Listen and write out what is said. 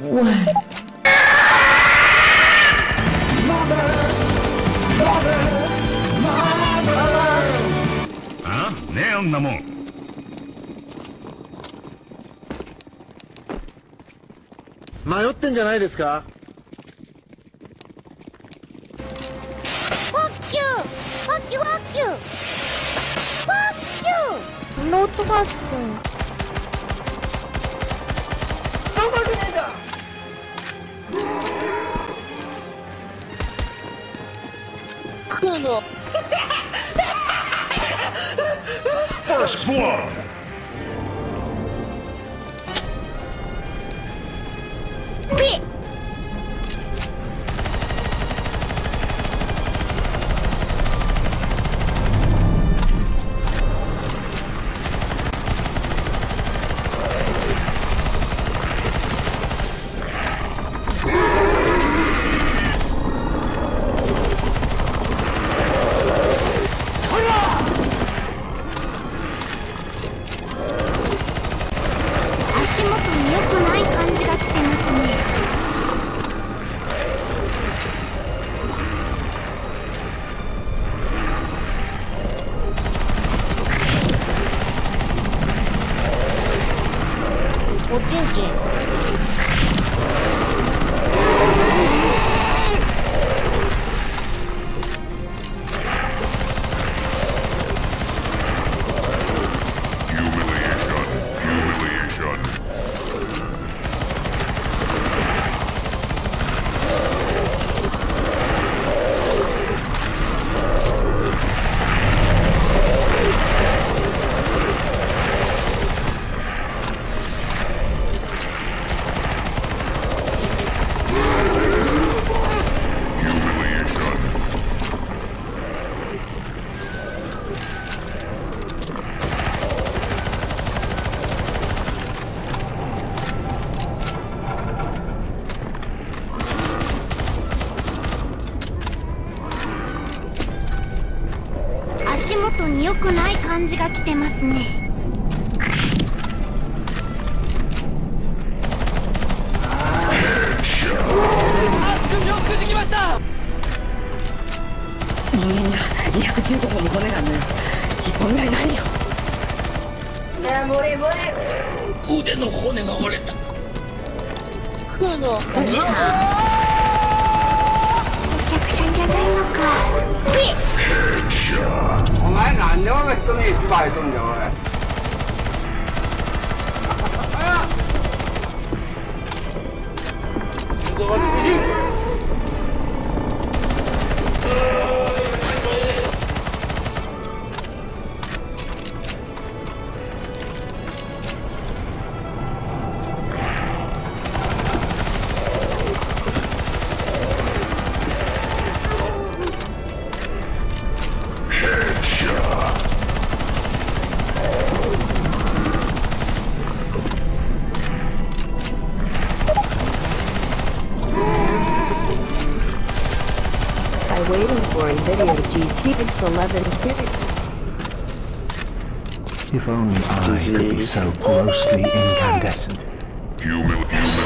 one. あ？ねえ、あんなもん。 迷ってんじゃないですか。 ノートバック。 そんなわけねえんだ。 黒。 First blood! ピッ。足元に良くない感じが来てますね。おちんちん。足元に良くない感じが来てますね。 人間には215本も骨があるのよ。1本ぐらいないよ。腕の骨が折れた。 黒。お客さんじゃないのか。ピッ。 お前なんで俺人に一番いとんだよ、俺。 Waiting for NVIDIA GTX 11 series. If only I could be so grossly incandescent. Humility.